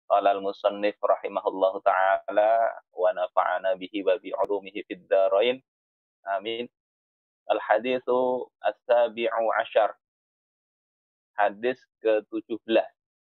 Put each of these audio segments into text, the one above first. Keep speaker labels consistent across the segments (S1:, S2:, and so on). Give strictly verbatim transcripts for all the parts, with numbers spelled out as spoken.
S1: Qala al-musannif rahimahullahu ta'ala wa nafa'ana bihi wa bi 'ulumihi fid dharain. Amin. Al-haditsu as-sabi'u asyar. Hadis ke tujuh belas.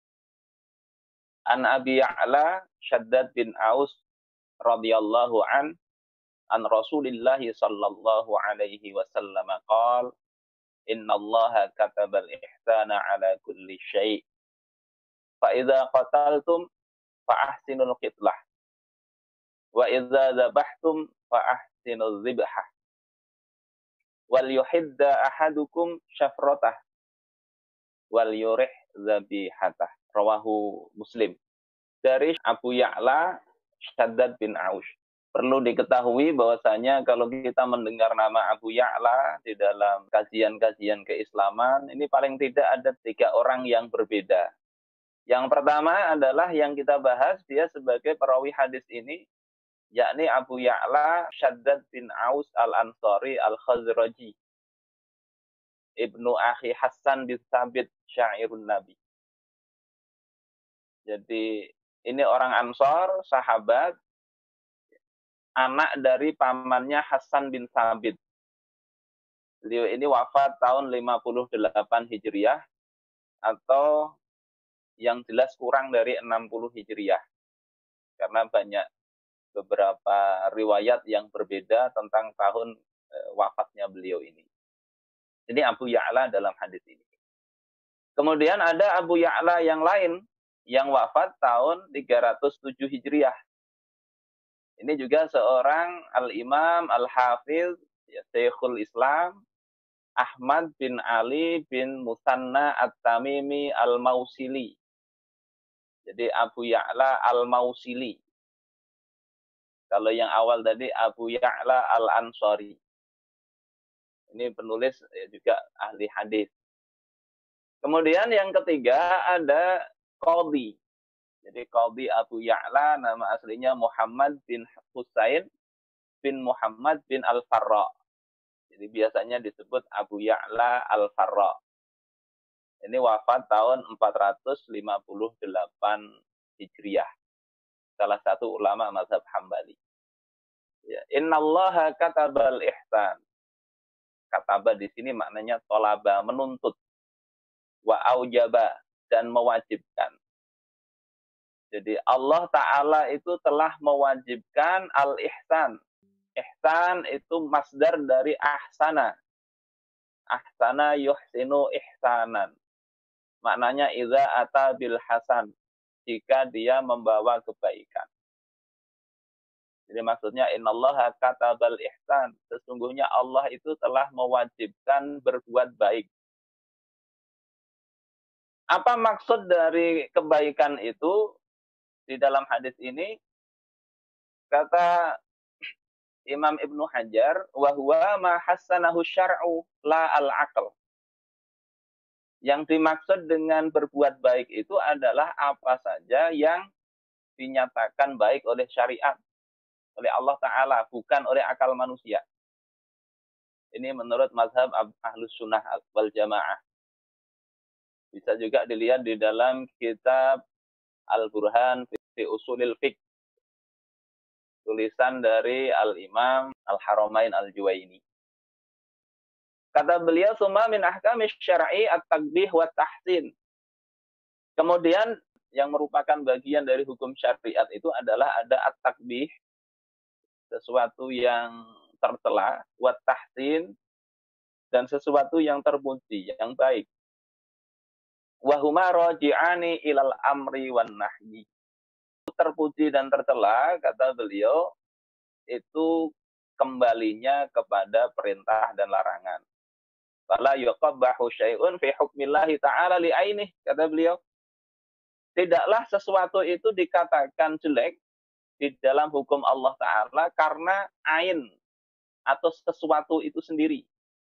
S1: An Abi Ya'la Shaddad bin Aus radhiyallahu an an Rasulillah sallallahu alaihi wasallam qala innallaha katabal ihsana ala kulli syai'. Fa idza qataltum fa ahsinul qitlah. Wa idza dzabhtum fa ahsinuz dzibhah. Wal yuhidda ahadukum syafratah wal yurih dzabihatah. Rawahu Muslim. Dari Abu Ya'la Shaddad bin Aus. Perlu diketahui bahwasanya kalau kita mendengar nama Abu Ya'la di dalam kajian-kajian keislaman, ini paling tidak ada tiga orang yang berbeda. Yang pertama adalah yang kita bahas, dia sebagai perawi hadis ini, yakni Abu Ya'la Shaddad bin Aus al-Ansari al-Khazraji, ibnu akhi Hasan bin Thabit syairun Nabi. Jadi ini orang Ansor, sahabat, anak dari pamannya Hasan bin Thabit. Beliau ini wafat tahun lima puluh delapan Hijriah atau yang jelas kurang dari enam puluh Hijriah. Karena banyak beberapa riwayat yang berbeda tentang tahun e, wafatnya beliau ini. Ini Abu Ya'la dalam hadis ini. Kemudian ada Abu Ya'la yang lain yang wafat tahun tiga ratus tujuh Hijriah. Ini juga seorang al-imam al-hafiz, ya, Syekhul Islam, Ahmad bin Ali bin Musanna at-Tamimi al-Mausili. Jadi Abu Ya'la al-Mausili. Kalau yang awal tadi Abu Ya'la al-Ansari. Ini penulis ya, juga ahli hadis. Kemudian yang ketiga ada Qadhi. Jadi Qadhi Abu Ya'la nama aslinya Muhammad bin Husain bin Muhammad bin Al-Farra. Jadi biasanya disebut Abu Ya'la Al-Farra. Ini wafat tahun empat ratus lima puluh delapan Hijriah. Salah satu ulama mazhab Hambali. Ya, innallaha katabal ihsan. Kataba di sini maknanya tolaba, menuntut. Wa aujaba, dan mewajibkan. Jadi Allah Ta'ala itu telah mewajibkan al-ihsan. Ihsan itu masdar dari ahsana. Ahsana yuhsinu ihsanan. Maknanya idza ata bil hasan. Jika dia membawa kebaikan. Jadi maksudnya innallaha katabal ihsan. Sesungguhnya Allah itu telah mewajibkan berbuat baik. Apa maksud dari kebaikan itu? Di dalam hadis ini, kata Imam Ibnu Hajar, wahwa ma hassanahu syar'u la al-aql. Yang dimaksud dengan berbuat baik itu adalah apa saja yang dinyatakan baik oleh syariat, oleh Allah Ta'ala, bukan oleh akal manusia. Ini menurut mazhab Ahlus Sunnah wal Jamaah. Bisa juga dilihat di dalam kitab Al-Burhan fi Usulil Fiqh. Tulisan dari Al-Imam Al-Haramain Al-Juwaini. Kata beliau, summa min ahkami syar'i at-tagbih wa tahsin. Kemudian yang merupakan bagian dari hukum syariat itu adalah ada at-tagbih, sesuatu yang tercela, wa tahsin, dan sesuatu yang terpuji, yang baik. Wa huma raji'ani ilal amri wan nahyi. Terpuji dan tercela, kata beliau, itu kembalinya kepada perintah dan larangan. Fala yuqabbahu syai'un fi hukmillahi ta'ala li'ainih, kata beliau. Tidaklah sesuatu itu dikatakan jelek di dalam hukum Allah Ta'ala karena ain atau sesuatu itu sendiri.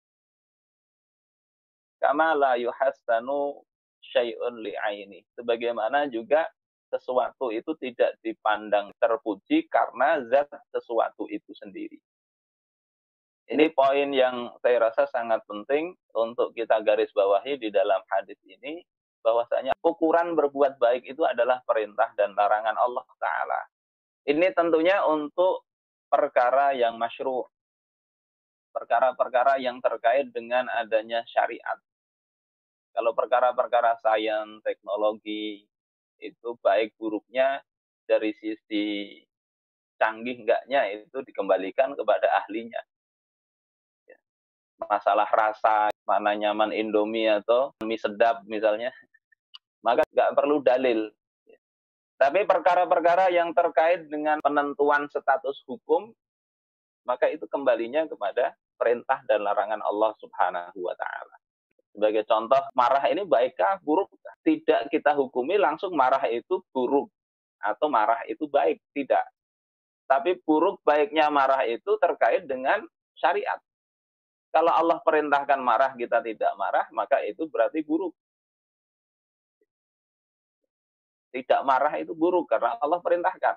S1: Kama la yuhassanu syai'un li'aini. Sebagaimana juga sesuatu itu tidak dipandang terpuji karena zat sesuatu itu sendiri. Ini poin yang saya rasa sangat penting untuk kita garis bawahi di dalam hadis ini. bahwasanya ukuran berbuat baik itu adalah perintah dan larangan Allah Ta'ala. Ini tentunya untuk perkara yang masyru', perkara-perkara yang terkait dengan adanya syariat. Kalau perkara-perkara sains, teknologi, itu baik buruknya dari sisi canggih enggaknya itu dikembalikan kepada ahlinya. Masalah rasa, mana nyaman Indomie atau mie sedap misalnya, maka nggak perlu dalil. Tapi perkara-perkara yang terkait dengan penentuan status hukum, maka itu kembalinya kepada perintah dan larangan Allah Subhanahu wa Ta'ala. Sebagai contoh, marah ini baikkah, burukkah? Tidak kita hukumi langsung marah itu buruk atau marah itu baik, tidak. Tapi buruk baiknya marah itu terkait dengan syariat. Kalau Allah perintahkan marah, kita tidak marah, maka itu berarti buruk. Tidak marah itu buruk karena Allah perintahkan.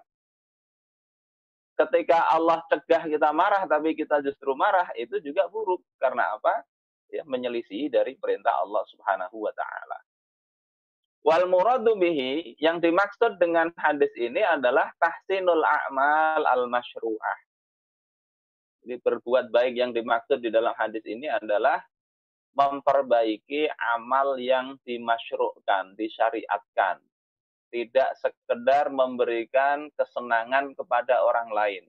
S1: Ketika Allah cegah kita marah, tapi kita justru marah, itu juga buruk. Karena apa? Ya, menyelisih dari perintah Allah Subhanahu wa Ta'ala. Wal muradu bihi, yang dimaksud dengan hadis ini adalah tahsinul a'mal al-masyru'ah. Jadi berbuat baik yang dimaksud di dalam hadis ini adalah memperbaiki amal yang dimasyru'kan, disyariatkan. Tidak sekedar memberikan kesenangan kepada orang lain.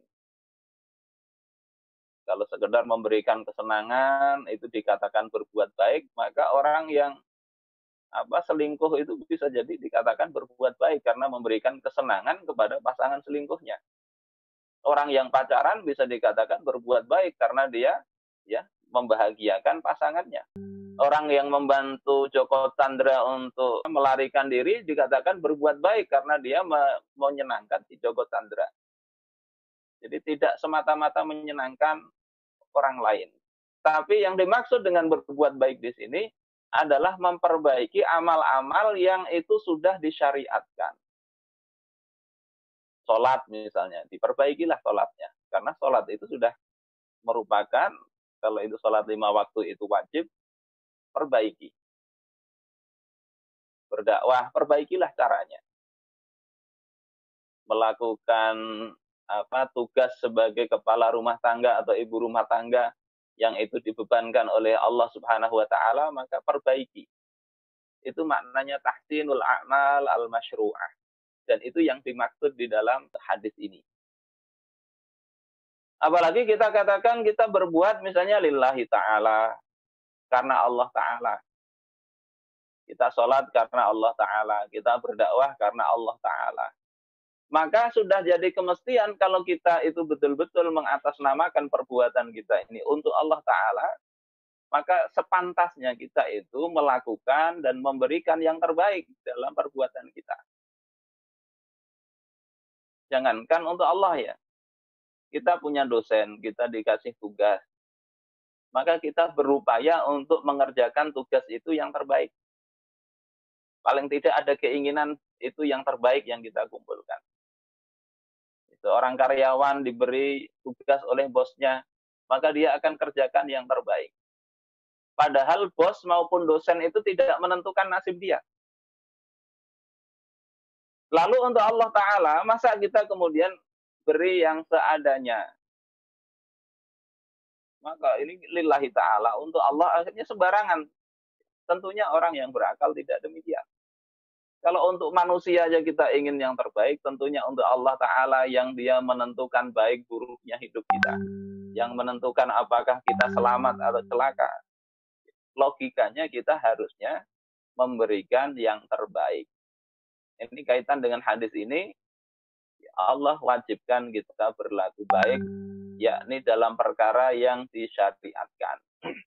S1: Kalau sekedar memberikan kesenangan itu dikatakan berbuat baik, maka orang yang apa selingkuh itu bisa jadi dikatakan berbuat baik karena memberikan kesenangan kepada pasangan selingkuhnya. Orang yang pacaran bisa dikatakan berbuat baik karena dia ya membahagiakan pasangannya. Orang yang membantu Joko Chandra untuk melarikan diri dikatakan berbuat baik karena dia menyenangkan si Joko Chandra. Jadi tidak semata-mata menyenangkan orang lain. Tapi yang dimaksud dengan berbuat baik di sini adalah memperbaiki amal-amal yang itu sudah disyariatkan. Sholat misalnya, diperbaikilah sholatnya. Karena sholat itu sudah merupakan, kalau itu sholat lima waktu itu wajib, perbaiki. Berdakwah, perbaikilah caranya. Melakukan apa tugas sebagai kepala rumah tangga atau ibu rumah tangga yang itu dibebankan oleh Allah Subhanahu wa Ta'ala, maka perbaiki. Itu maknanya tahsinul a'mal al-masyru'ah. Dan itu yang dimaksud di dalam hadis ini. Apalagi kita katakan kita berbuat misalnya lillahi ta'ala, karena Allah Ta'ala. Kita sholat karena Allah Ta'ala. Kita berdakwah karena Allah Ta'ala. Maka sudah jadi kemestian kalau kita itu betul-betul mengatasnamakan perbuatan kita ini untuk Allah Ta'ala, maka sepantasnya kita itu melakukan dan memberikan yang terbaik dalam perbuatan kita. Jangankan untuk Allah ya. Kita punya dosen, kita dikasih tugas. Maka kita berupaya untuk mengerjakan tugas itu yang terbaik. Paling tidak ada keinginan itu yang terbaik yang kita kumpulkan. Seorang karyawan diberi tugas oleh bosnya, maka dia akan kerjakan yang terbaik. Padahal bos maupun dosen itu tidak menentukan nasib dia. Lalu untuk Allah Ta'ala, masa kita kemudian beri yang seadanya? Maka ini lillahi ta'ala, untuk Allah akhirnya sembarangan. Tentunya orang yang berakal tidak demikian. Kalau untuk manusia aja kita ingin yang terbaik, tentunya untuk Allah Ta'ala yang dia menentukan baik buruknya hidup kita. Yang menentukan apakah kita selamat atau celaka. Logikanya kita harusnya memberikan yang terbaik. Ini kaitan dengan hadis ini, Allah wajibkan kita berlaku baik, yakni dalam perkara yang disyariatkan.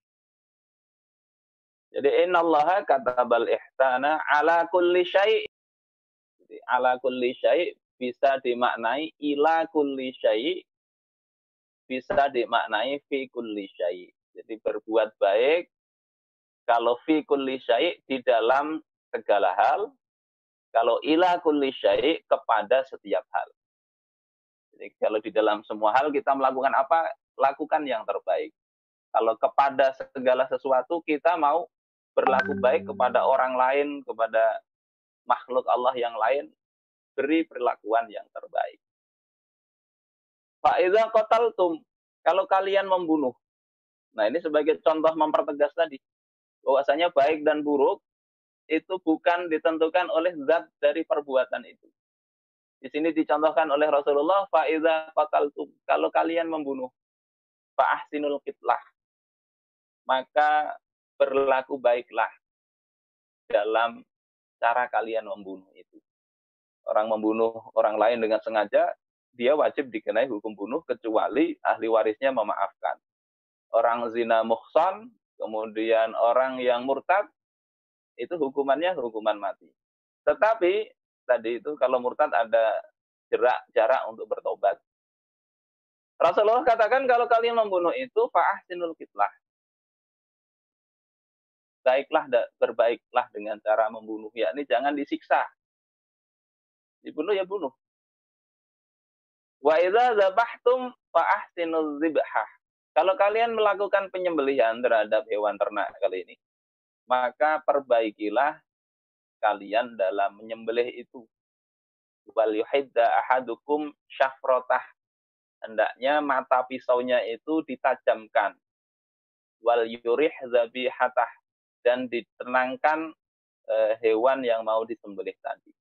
S1: Jadi innallaha katabal ihsana ala kulli syai'. Jadi ala kulli syai' bisa dimaknai ila kulli syai', bisa dimaknai fi kulli syai'. Jadi berbuat baik kalau fi kulli syai' di dalam segala hal, kalau ila kulli syai' kepada setiap hal. Jadi kalau di dalam semua hal kita melakukan apa? Lakukan yang terbaik. Kalau kepada segala sesuatu kita mau berlaku baik kepada orang lain, kepada makhluk Allah yang lain, beri perlakuan yang terbaik. Fa'idza qataltum, kalau kalian membunuh. Nah, ini sebagai contoh mempertegas tadi, bahwasanya baik dan buruk itu bukan ditentukan oleh zat dari perbuatan itu. Di sini dicontohkan oleh Rasulullah, fa'idza qataltum, kalau kalian membunuh, fa'ahsinul qitlah, maka berlaku baiklah dalam cara kalian membunuh itu. Orang membunuh orang lain dengan sengaja, dia wajib dikenai hukum bunuh kecuali ahli warisnya memaafkan. Orang zina muhsan, kemudian orang yang murtad, itu hukumannya hukuman mati. Tetapi tadi itu kalau murtad ada jarak jarak untuk bertobat. Rasulullah katakan kalau kalian membunuh itu fa'ahsinul qitlah. Baiklah, berbaiklah dengan cara membunuh, yakni jangan disiksa. Dibunuh ya bunuh. Wa idza dzabhtum fa ahsinuz dzibhah. Kalau kalian melakukan penyembelihan terhadap hewan ternak kali ini, maka perbaikilah kalian dalam menyembelih itu. Wal yuhidda ahadukum syafrotah. Hendaknya mata pisaunya itu ditajamkan. Wal yurih zabihatah, dan ditenangkan eh, hewan yang mau disembelih tadi.